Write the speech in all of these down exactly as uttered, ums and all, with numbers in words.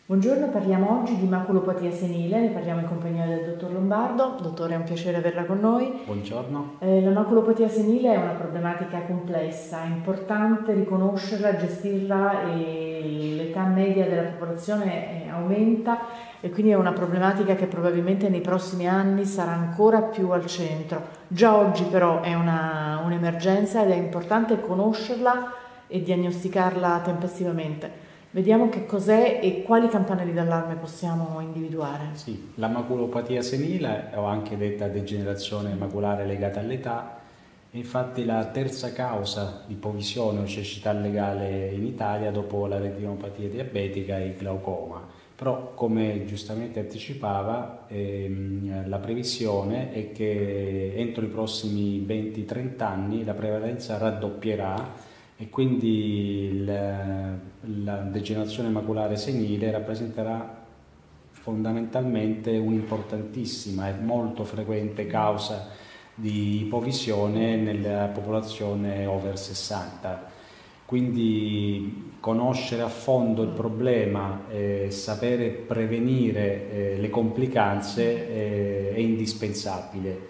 Buongiorno, parliamo oggi di maculopatia senile, ne parliamo in compagnia del dottor Lombardo. Dottore, è un piacere averla con noi. Buongiorno. Eh, la maculopatia senile è una problematica complessa, è importante riconoscerla, gestirla e l'età media della popolazione eh, aumenta e quindi è una problematica che probabilmente nei prossimi anni sarà ancora più al centro. Già oggi però è un'emergenza ed è importante conoscerla e diagnosticarla tempestivamente. Vediamo che cos'è e quali campanelli d'allarme possiamo individuare. Sì, la maculopatia senile, o anche detta degenerazione maculare legata all'età, è infatti la terza causa di ipovisione o cecità legale in Italia dopo la retinopatia diabetica e il glaucoma. Però, come giustamente anticipava, ehm, la previsione è che entro i prossimi venti trenta anni la prevalenza raddoppierà e quindi la, la degenerazione maculare senile rappresenterà fondamentalmente un'importantissima e molto frequente causa di ipovisione nella popolazione over sessanta. Quindi conoscere a fondo il problema e sapere prevenire eh, le complicanze eh, è indispensabile.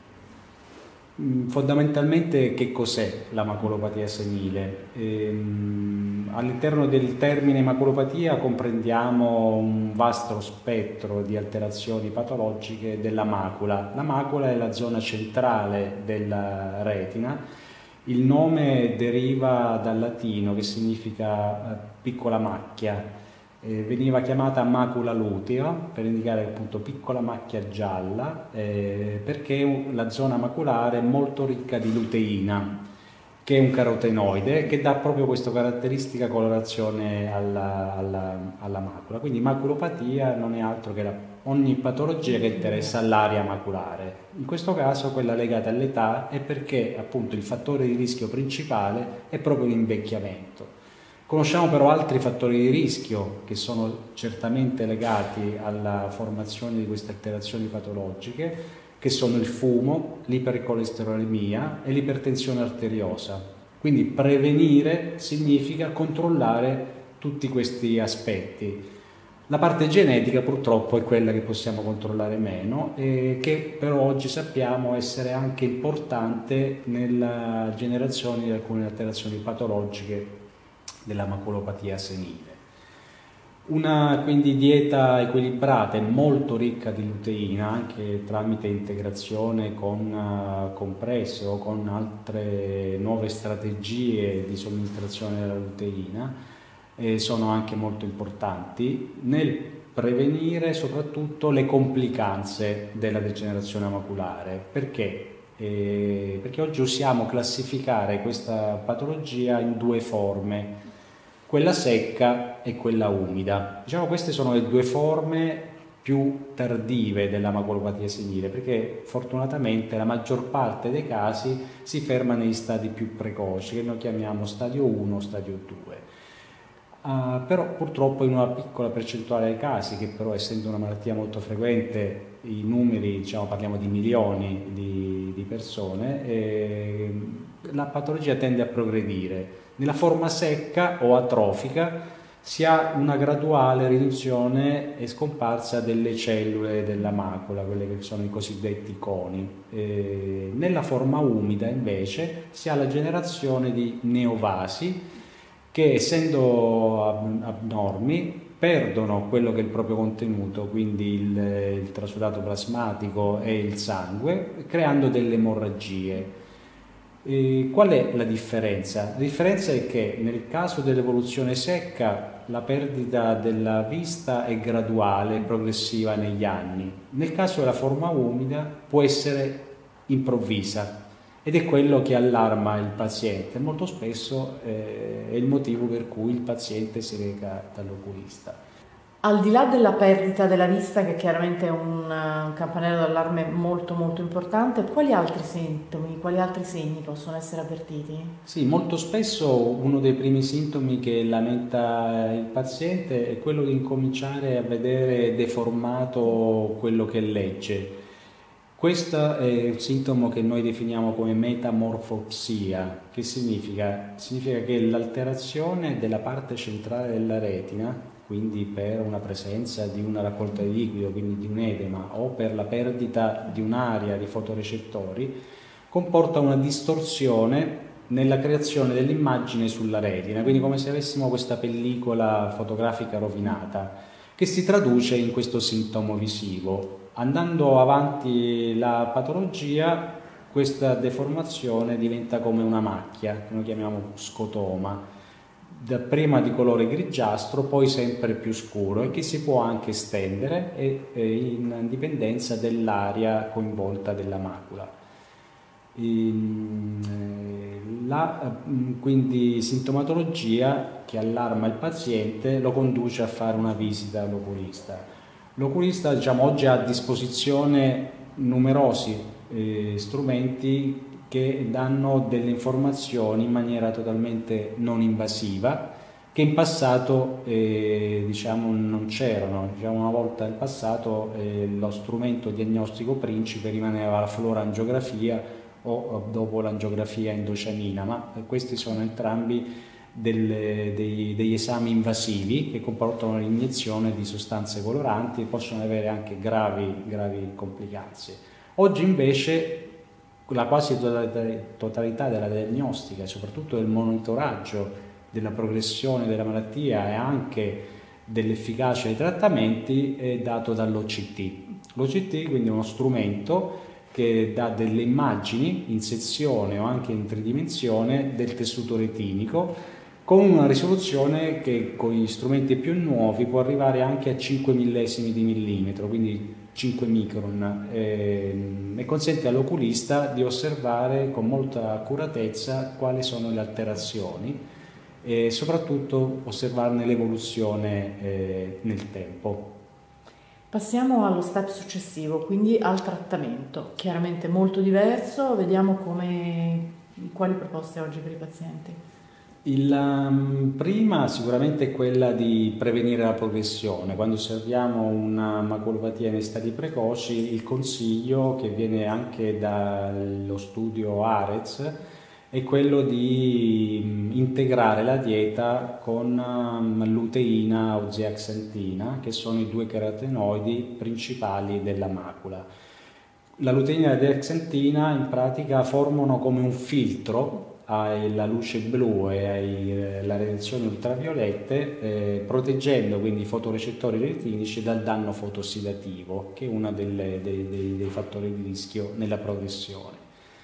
Fondamentalmente che cos'è la maculopatia senile? Ehm, all'interno del termine maculopatia comprendiamo un vasto spettro di alterazioni patologiche della macula. La macula è la zona centrale della retina. Il nome deriva dal latino che significa piccola macchia. Eh, veniva chiamata macula lutea per indicare appunto piccola macchia gialla eh, perché la zona maculare è molto ricca di luteina, che è un carotenoide che dà proprio questa caratteristica colorazione alla, alla, alla macula. Quindi maculopatia non è altro che la, ogni patologia che interessa l'area maculare. In questo caso quella legata all'età è perché appunto il fattore di rischio principale è proprio l'invecchiamento. Conosciamo però altri fattori di rischio che sono certamente legati alla formazione di queste alterazioni patologiche, che sono il fumo, l'ipercolesterolemia e l'ipertensione arteriosa. Quindi prevenire significa controllare tutti questi aspetti. La parte genetica purtroppo è quella che possiamo controllare meno e che però oggi sappiamo essere anche importante nella generazione di alcune alterazioni patologiche della maculopatia senile. Una quindi dieta equilibrata e molto ricca di luteina, anche tramite integrazione con uh, compresse o con altre nuove strategie di somministrazione della luteina, eh, sono anche molto importanti nel prevenire soprattutto le complicanze della degenerazione maculare. Perché? Eh, perché oggi usiamo classificare questa patologia in due forme, quella secca e quella umida. Diciamo queste sono le due forme più tardive della maculopatia senile, perché fortunatamente la maggior parte dei casi si ferma negli stadi più precoci, che noi chiamiamo stadio uno o stadio due. Uh, però purtroppo in una piccola percentuale dei casi, che però essendo una malattia molto frequente, i numeri, diciamo, parliamo di milioni di, di persone, eh, la patologia tende a progredire. Nella forma secca o atrofica si ha una graduale riduzione e scomparsa delle cellule della macula, quelle che sono i cosiddetti coni. Eh, nella forma umida invece si ha la generazione di neovasi che, essendo abnormi, perdono quello che è il proprio contenuto, quindi il, il trasudato plasmatico e il sangue, creando delle emorragie. E qual è la differenza? La differenza è che nel caso dell'evoluzione secca la perdita della vista è graduale, progressiva negli anni. Nel caso della forma umida può essere improvvisa ed è quello che allarma il paziente. Molto spesso eh, è il motivo per cui il paziente si reca dall'oculista. Al di là della perdita della vista, che chiaramente è un, un campanello d'allarme molto molto importante, quali altri sintomi, quali altri segni possono essere avvertiti? Sì, molto spesso uno dei primi sintomi che lamenta il paziente è quello di incominciare a vedere deformato quello che legge. Questo è un sintomo che noi definiamo come metamorfopsia. Che significa? Significa che l'alterazione della parte centrale della retina, quindi per una presenza di una raccolta di liquido, quindi di un edema, o per la perdita di un'area di fotorecettori, comporta una distorsione nella creazione dell'immagine sulla retina, quindi come se avessimo questa pellicola fotografica rovinata, che si traduce in questo sintomo visivo. Andando avanti la patologia, questa deformazione diventa come una macchia, che noi chiamiamo scotoma, dapprima di colore grigiastro, poi sempre più scuro, e che si può anche estendere e, e in dipendenza dell'area coinvolta della macula. La quindi sintomatologia che allarma il paziente lo conduce a fare una visita all'oculista. L'oculista, diciamo, oggi ha a disposizione numerosi eh, strumenti che danno delle informazioni in maniera totalmente non invasiva, che in passato eh, diciamo, non c'erano. Diciamo, una volta in passato eh, lo strumento diagnostico principe rimaneva la fluorangiografia o dopo l'angiografia endocianina, ma questi sono entrambi Delle, dei, degli esami invasivi che comportano l'iniezione di sostanze coloranti e possono avere anche gravi, gravi complicanze. Oggi invece la quasi totalità della diagnostica e soprattutto del monitoraggio della progressione della malattia e anche dell'efficacia dei trattamenti è dato dall'O C T. L'O C T quindi è uno strumento che dà delle immagini in sezione o anche in tridimensione del tessuto retinico, con una risoluzione che con gli strumenti più nuovi può arrivare anche a cinque millesimi di millimetro, quindi cinque micron, eh, e consente all'oculista di osservare con molta accuratezza quali sono le alterazioni e soprattutto osservarne l'evoluzione eh, nel tempo. Passiamo allo step successivo, quindi al trattamento, chiaramente molto diverso. Vediamo come, quali proposte oggi per i pazienti. Il, um, prima sicuramente è quella di prevenire la progressione. Quando osserviamo una maculopatia in stadi precoci, il consiglio che viene anche dallo studio ARES è quello di um, integrare la dieta con um, luteina o zeaxantina, che sono i due carotenoidi principali della macula. La luteina e la zeaxantina in pratica formano come un filtro alla luce blu e alla radiazione ultraviolette, eh, proteggendo quindi i fotorecettori retinici dal danno fotossidativo, che è uno delle, dei, dei, dei fattori di rischio nella progressione.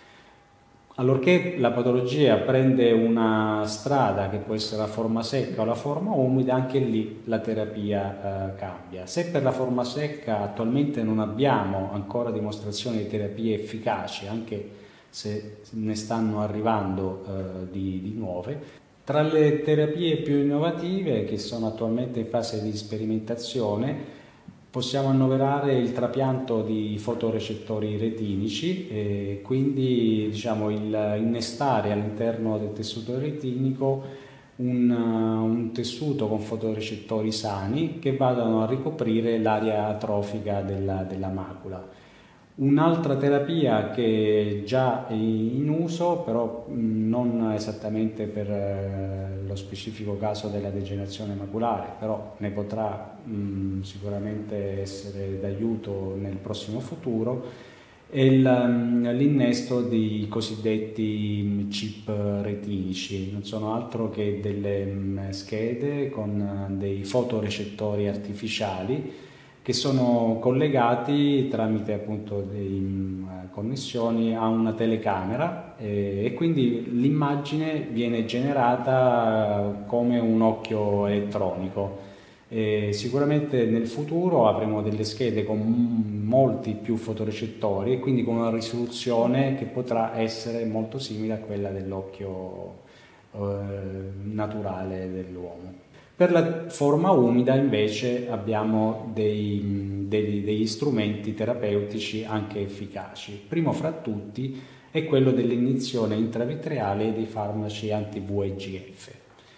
Allorché la patologia prende una strada che può essere la forma secca o la forma umida, anche lì la terapia eh, cambia. Se per la forma secca attualmente non abbiamo ancora dimostrazioni di terapie efficaci, anche se ne stanno arrivando eh, di, di nuove, tra le terapie più innovative che sono attualmente in fase di sperimentazione possiamo annoverare il trapianto di fotorecettori retinici, e quindi diciamo, il innestare all'interno del tessuto retinico un, un tessuto con fotorecettori sani che vadano a ricoprire l'area atrofica della, della macula. Un'altra terapia che è già in uso, però non esattamente per lo specifico caso della degenerazione maculare, però ne potrà mh, sicuramente essere d'aiuto nel prossimo futuro, è l'innesto dei cosiddetti chip retinici. Non sono altro che delle schede con dei fotorecettori artificiali che sono collegati tramite appunto dei connessioni a una telecamera eh, e quindi l'immagine viene generata come un occhio elettronico. E sicuramente nel futuro avremo delle schede con molti più fotorecettori e quindi con una risoluzione che potrà essere molto simile a quella dell'occhio eh, naturale dell'uomo. Per la forma umida invece abbiamo dei, dei, degli strumenti terapeutici anche efficaci. Primo fra tutti è quello dell'iniezione intravitreale dei farmaci anti-V E G F.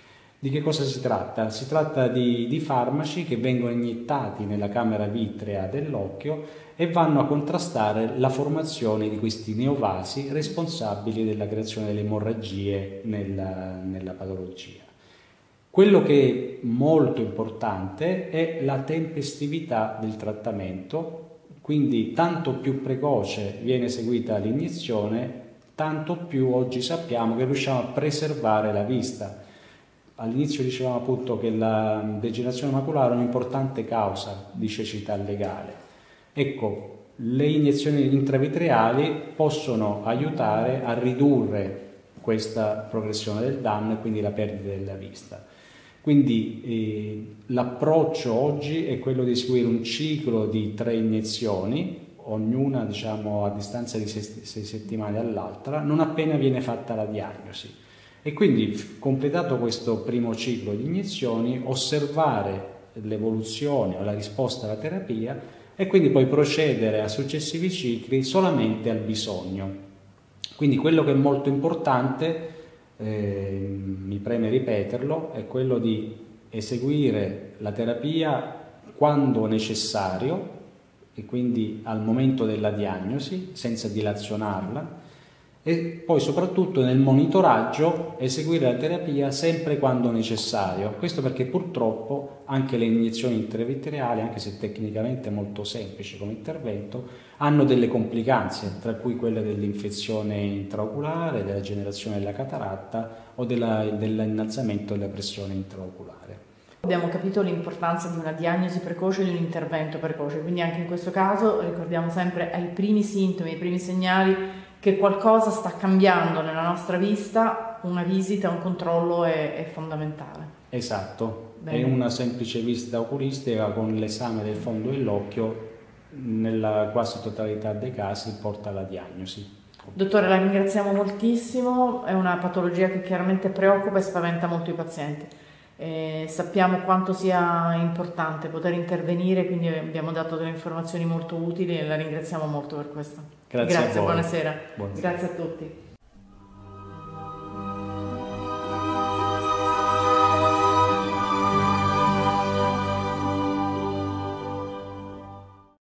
Di che cosa si tratta? Si tratta di, di farmaci che vengono iniettati nella camera vitrea dell'occhio e vanno a contrastare la formazione di questi neovasi responsabili della creazione delle emorragie nella, nella patologia. Quello che è molto importante è la tempestività del trattamento, quindi tanto più precoce viene eseguita l'iniezione, tanto più oggi sappiamo che riusciamo a preservare la vista. All'inizio dicevamo appunto che la degenerazione maculare è un'importante causa di cecità legale. Ecco, le iniezioni intravitreali possono aiutare a ridurre questa progressione del danno e quindi la perdita della vista. Quindi eh, l'approccio oggi è quello di seguire un ciclo di tre iniezioni, ognuna diciamo a distanza di sei, sei settimane dall'altra, non appena viene fatta la diagnosi. E quindi, completato questo primo ciclo di iniezioni, osservare l'evoluzione o la risposta alla terapia e quindi poi procedere a successivi cicli solamente al bisogno. Quindi quello che è molto importante, eh, mi preme ripeterlo, è quello di eseguire la terapia quando necessario e quindi al momento della diagnosi, senza dilazionarla, e poi soprattutto nel monitoraggio eseguire la terapia sempre quando necessario. Questo perché purtroppo anche le iniezioni intravitreali, anche se tecnicamente molto semplici come intervento, hanno delle complicanze, tra cui quelle dell'infezione intraoculare, della generazione della cataratta o dell'innalzamento della pressione intraoculare. Abbiamo capito l'importanza di una diagnosi precoce e di un intervento precoce, quindi anche in questo caso ricordiamo sempre ai primi sintomi, ai primi segnali che qualcosa sta cambiando nella nostra vista, una visita, un controllo è, è fondamentale. Esatto, Bene. È una semplice visita oculistica con l'esame del fondo dell'occhio, nella quasi totalità dei casi porta alla diagnosi. Dottore, la ringraziamo moltissimo, è una patologia che chiaramente preoccupa e spaventa molto i pazienti. Eh, sappiamo quanto sia importante poter intervenire, quindi abbiamo dato delle informazioni molto utili e la ringraziamo molto per questo. Grazie, Grazie, a voi. Buonasera. Buonasera. Grazie a tutti.